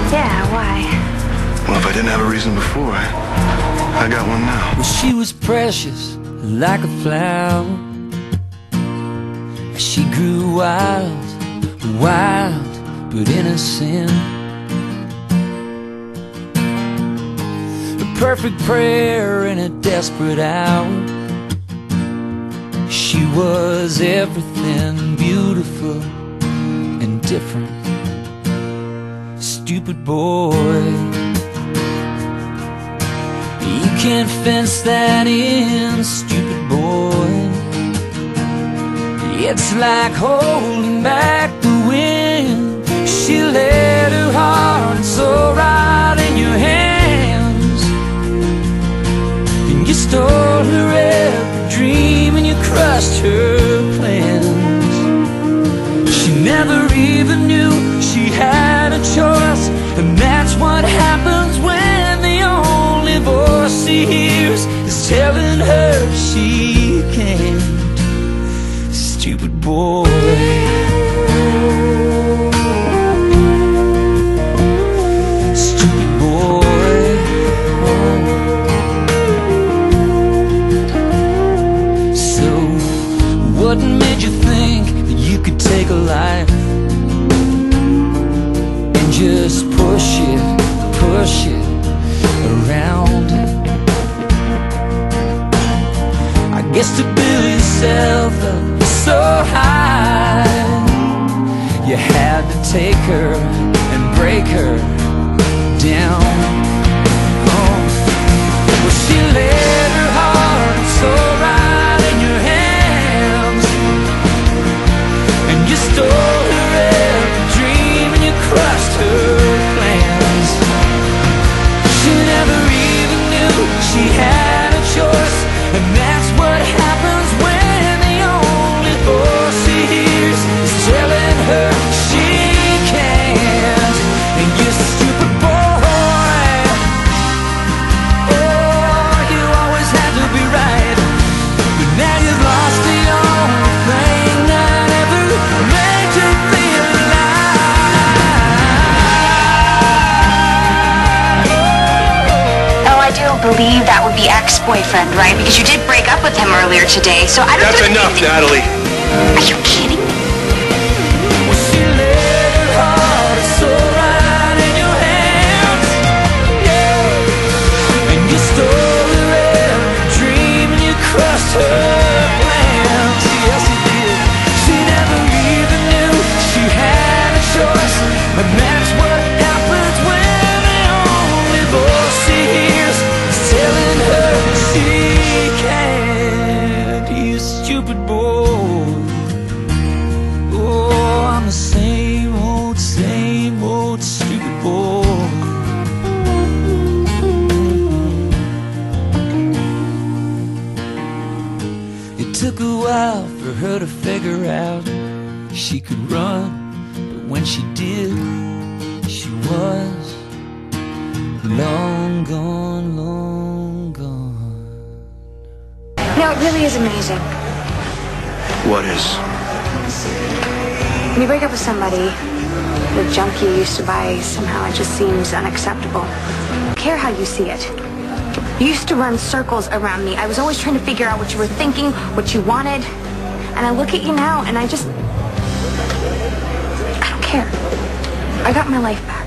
Yeah, why? Well, if I didn't have a reason before, I got one now. Well, she was precious, like a flower. She grew wild, wild, but innocent. A perfect prayer in a desperate hour. She was everything beautiful and different. Stupid boy, you can't fence that in, stupid boy. It's like holding back the wind. She laid her heart and soul right in your hands, and you stole her every dream and you crushed her plans. She never even knew she had a choice, and that's what happens when the only voice she hears is telling her she can't. Stupid boy. Stupid boy. So, what made you think that you could take a life and just push it around? I guess to build yourself up so high, you had to take her and break her down. Oh. Well, she laid her heart and soul right in your hands, and you stole her every dream and you crushed her plans. She never even knew she had a choice, and that's what happens when the only voice she hears is telling her she can't. And you stupid boy, oh, you always had to be right, but now you've lost the only thing that ever made you feel alive. Oh, I do believe that would be ex-boyfriend, right? Because you did break up with him earlier today, so I don't. That's enough, Natalie. Are you kidding? Well, she laid her heart and soul right in your hands, yeah. And you stole her every dream and you crushed her plans. Yes, you did. She never even knew she had a choice, and that's what happens when the only voice she hears is telling her she can't. You stupid boy. Oh, I'm the same old stupid boy. It took a while for her to figure out she could run, but when she did, she was long gone, long gone. No, it really is amazing. What is? When you break up with somebody, the junk you used to buy, somehow it just seems unacceptable. I don't care how you see it. You used to run circles around me. I was always trying to figure out what you were thinking, what you wanted. And I look at you now and I don't care. I got my life back.